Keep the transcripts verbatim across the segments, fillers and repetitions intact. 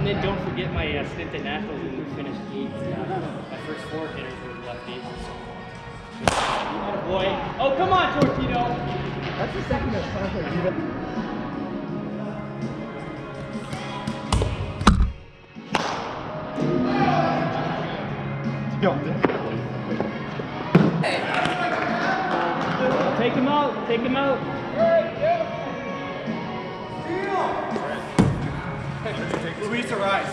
And then don't forget my uh, stint at Nationals when we finished eighth. Uh, my first four hitters were lefties. Oh boy. Oh, come on, Torpedo! That's the second best class I've Take him out, take him out. Luis Arise.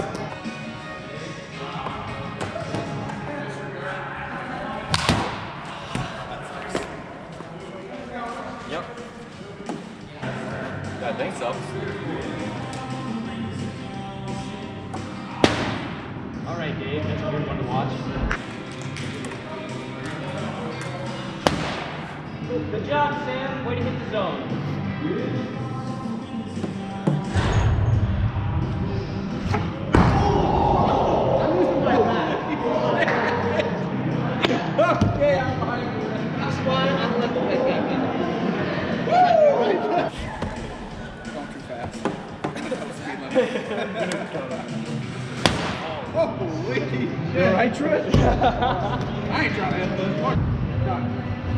Yep. I think so. All right, Dave, that's a good one to watch. Good job, Sam. Way to hit the zone. Okay, I'm behind you. That's why I'm let the head back in. Going too fast. That was speed limit. Holy shit. You all right, Trent? I ain't trying to hit this one. Done.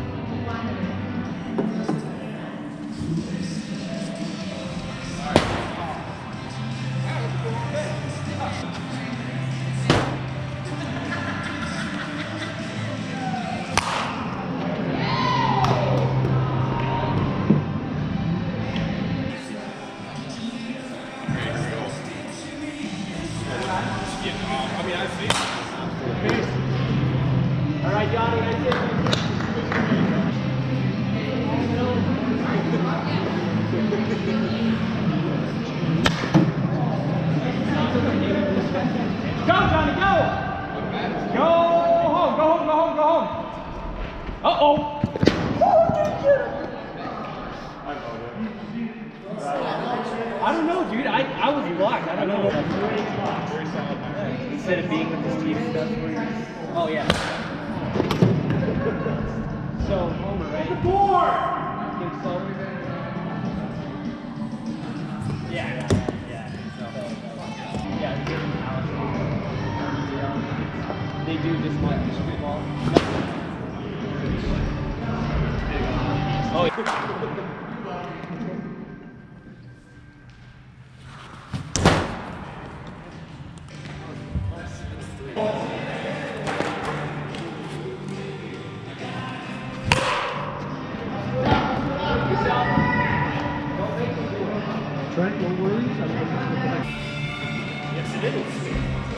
All right, Johnny, that's it. Go, Johnny, go! Go home, go home, go home, go home. Uh-oh. I don't know, dude. I, I was blocked. I don't know. Very solid. Instead of being with the Steve stuff. Oh, yeah. So, Homer, right? The board! Think so? Yeah. Yeah. So, yeah, they give them Alice. They do just like the Wiffleball. Oh, yeah. Trent, no worries. I'm Yes, it is.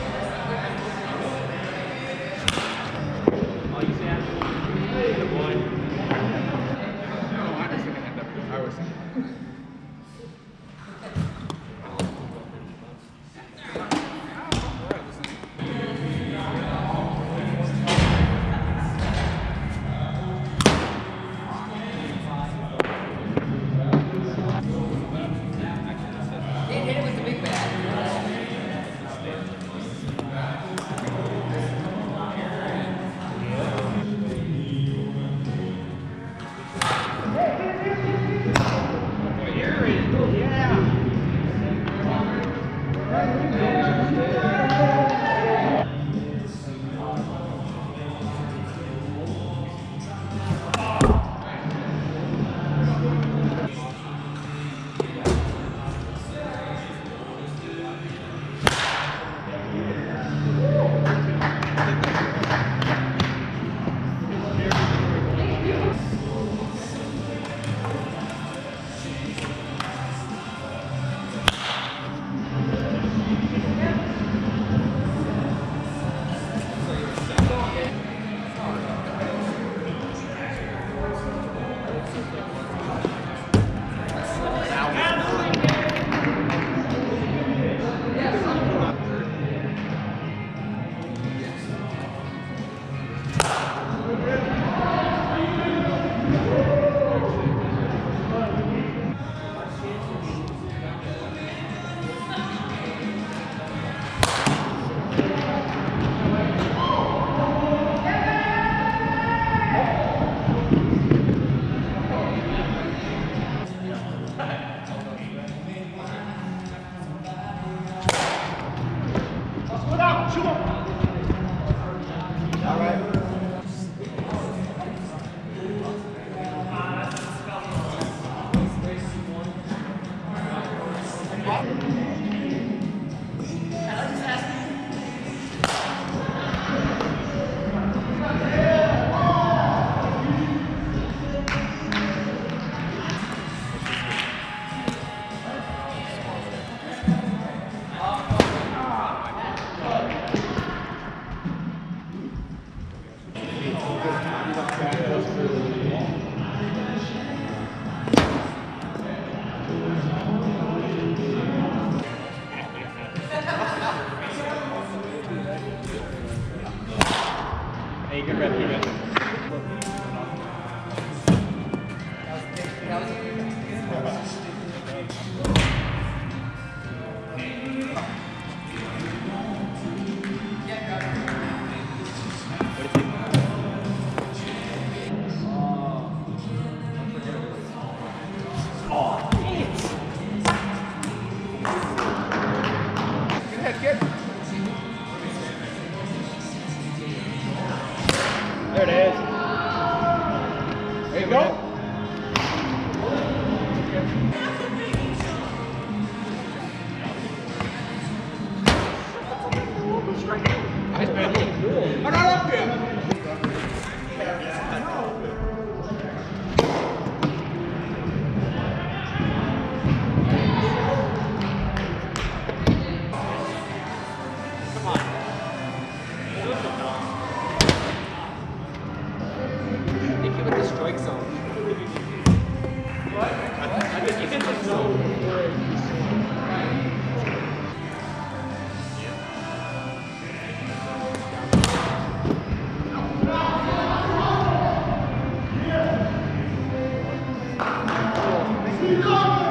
Oh, you Sam? Hey, good boy. No, I just didn't end up. I was. shoot him. All right. Hey, good rep, good rep. There it is. There you go. Nice, man. I'm not up here. Strike zone. What? I think you hit the zone. Yeah.